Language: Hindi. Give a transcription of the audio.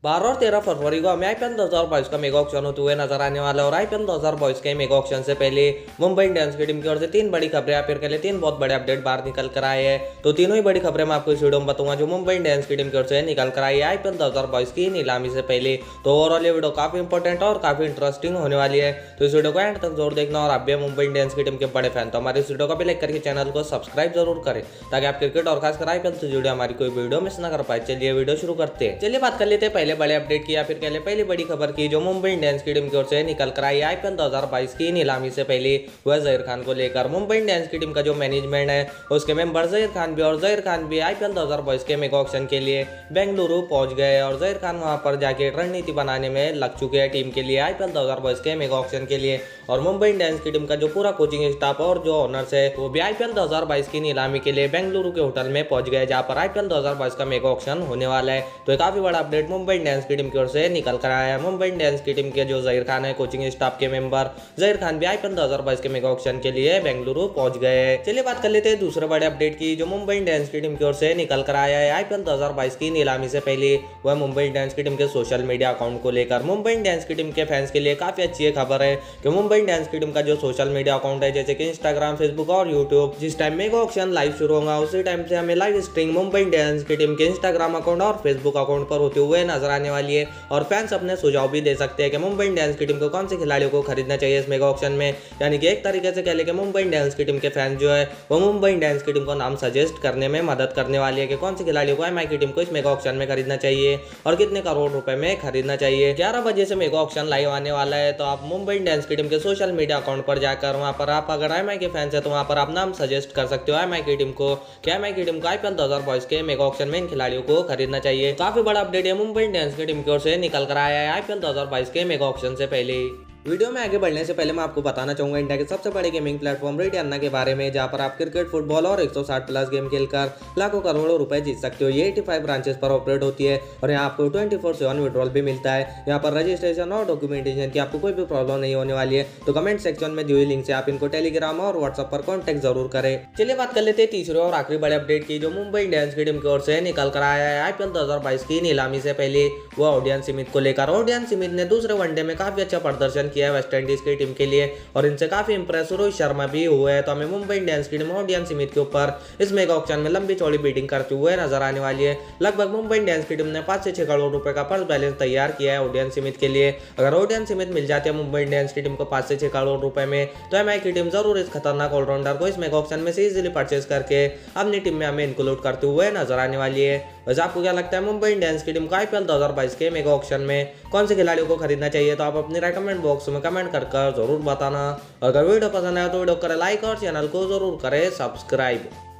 12 और 13 फरवरी को हमें आईपीएल 2022 का मेगा ऑक्शन होते हुए नजर आने वाला है। और आईपीएल 2022 के मेगा ऑक्शन से पहले मुंबई इंडियंस की टीम की ओर से तीन बड़ी खबरें या फिर कह ले तीन बहुत बड़े अपडेट बाहर निकल कर आए हैं। तो तीनों ही बड़ी खबरें मैं आपको इस वीडियो में बताऊंगा जो मुंबई इंडियंस की टीम की ओर से निकल कर आई है आईपीएल 2022 की नीलामी से पहले। तो ओवरऑल ये वीडियो काफी इंपॉर्टेंट और काफी इंटरेस्टिंग होने वाली है, तो इस वीडियो को एंड तक जरूर देखना। और आप भी मुंबई इंडियंस की टीम के बड़े फैन तो हमारे इस वीडियो को भी लाइक करके चैनल को सब्सक्राइब जरूर करें ताकि आप क्रिकेट और खासकर आईपीएल से जुड़े हमारी कोई वीडियो मिस ना कर पाए। चलिए वीडियो शुरू करते हैं। चलिए बात कर लेते हैं पहले बड़े अपडेट की या फिर कह ले पहली बड़ी खबर की जो मुंबई इंडियंस की टीम की ओर से निकल कर आई आईपीएल 2022 की नीलामी से पहले वह जहीर खान को लेकर। मुंबई इंडियंस की टीम का जो मैनेजमेंट है उसके मेंबर जहीर खान भी और जहीर खान भी आईपीएल 2022 के मेगा ऑक्शन के लिए बेंगलुरु पहुंच गए और जहीर खान वहां पर जाके रणनीति बनाने में लग चुके हैं टीम के लिए आईपीएल 2022 के मेगा ऑक्शन के लिए। और मुंबई इंडियंस की टीम का जो पूरा कोचिंग स्टाफ और जो ओनर्स है वो भी आईपीएल 2022 की नीलामी के लिए बेंगलुरु के होटल में पहुंच गए जहां पर आईपीएल 2022 का मेगा ऑक्शन होने वाला है। तो काफी बड़ा अपडेट मुंबई इंडियंस की टीम की ओर से निकल कर आया है। मुंबई इंडियंस की टीम के जो जहीर खान है कोचिंग स्टाफ के मेंबर जहीर खान भी आईपीएल 2022 के मेगा ऑक्शन के लिए बेंगलुरु पहुंच गए। चलिए बात कर लेते हैं दूसरे बड़े अपडेट की जो मुंबई इंडियंस की टीम की ओर से निकल कर आया है आईपीएल 2022 की नीलामी से पहले वह मुंबई इंडियंस की टीम के सोशल मीडिया अकाउंट को लेकर। मुंबई इंडियंस की टीम के फैंस के लिए काफी अच्छी खबर है कि मुंबई इंडियंस की टीम का जो सोशल मीडिया अकाउंट है जैसे कि इंस्टाग्राम, फेसबुक और यूट्यूब, जिस टाइम मेगा ऑक्शन लाइव शुरू होगा उसी टाइम से हमें लाइव स्ट्रीमिंग मुंबई इंडियंस की टीम के इंस्टाग्राम अकाउंट और फेसबुक अकाउंट पर होते हुए नजर आने वाली है। और फैंस अपने सुझाव भी दे सकते हैं कि मुंबई इंडियंस की टीम को कौन से खिलाड़ियों को खरीदना चाहिए इस मेगा ऑक्शन में। यानी कि एक तरीके से कह ले कि मुंबई इंडियंस की टीम के फैंस जो है वो मुंबई इंडियंस की टीम को नाम सजेस्ट करने में मदद करने वाली है कि कौन से खिलाड़ियों को एमआई की टीम को इस मेगा ऑक्शन में खरीदना चाहिए और कितने करोड़ रुपए में खरीदना चाहिए। 11 बजे से मेगा ऑक्शन लाइव आने वाला है, तो आप मुंबई इंडियंस की टीम के सोशल मीडिया अकाउंट पर जाकर वहां पर आप अगर एमआई के फैंस है तो वहां पर आप नाम सजेस्ट कर सकते हो एमआई की टीम को कि एमआई की टीम को आईपीएल 2022 के मेगा ऑक्शन में इन खिलाड़ियों को खरीदना चाहिए। काफी बड़ा अपडेट है मुंबई इंडियंस की टीम की ओर से निकल कर आया है आईपीएल 2022 के मेगा ऑक्शन से पहले। वीडियो में आगे बढ़ने से पहले मैं आपको बताना चाहूंगा इंडिया के सबसे बड़े गेमिंग प्लेटफॉर्म रेडियन्ना के बारे में, जहां पर आप क्रिकेट, फुटबॉल और 160 प्लस गेम खेलकर लाखों करोड़ों रुपए जीत सकते हो। ये 85 ब्रांचेस पर ऑपरेट होती है और यहाँ आपको 24/7 विड्रॉल भी मिलता है। यहाँ पर रजिस्ट्रेशन और डॉक्यूमेंटेशन की आपको कोई भी प्रॉब्लम नहीं होने वाली है। तो कमेंट सेक्शन में दी हुई लिंक से आप इनको टेलीग्राम और व्हाट्सएप पर कॉन्टैक्ट जरूर करें। चलिए बात कर लेते हैं तीसरे और आखिरी बड़े अपडेट की जो मुंबई इंडियंस की टीम की ओर से निकल कर आया है आईपीएल 2022 की नीलामी से पहले वह ओडियन स्मिथ को लेकर। ओडियन स्मिथ ने दूसरे वनडे में काफी अच्छा प्रदर्शन किया है वेस्ट इंडीज टीम के लिए और इनसे काफी इंप्रेस रोहित शर्मा भी हुए हैं। तो हमें मुंबई इंडियंस की टीम ओडियन स्मिथ के ऊपर इस मेगा ऑक्शन में लंबी चौड़ी बीटिंग करते हुए नजर आने वाली है। लगभग मुंबई इंडियंस की टीम ने 5 से 6 करोड़ रुपए का पर्स बैलेंस तैयार किया है ओडियन स्मिथ के लिए। अगर ओडियन स्मिथ मिल जाती है मुंबई इंडियंस की टीम को 5 से 6 करोड़ रुपए में तो एमआई की टीम जरूर इस खतरनाक ऑलराउंडर को इस मेगा ऑक्शन में से इजीली परचेज करके अपनी टीम में हमें इंक्लूड करते हुए नजर आने वाली है। वैसे आपको क्या लगता है मुंबई इंडियंस की टीम को आईपीएल 2022 के मेगा ऑक्शन में कौन से खिलाड़ियों को खरीदना चाहिए? तो आप अपनी राय कमेंट बॉक्स में कमेंट कर जरूर बताना। अगर वीडियो पसंद आया तो वीडियो करें लाइक और चैनल को जरूर करें सब्सक्राइब।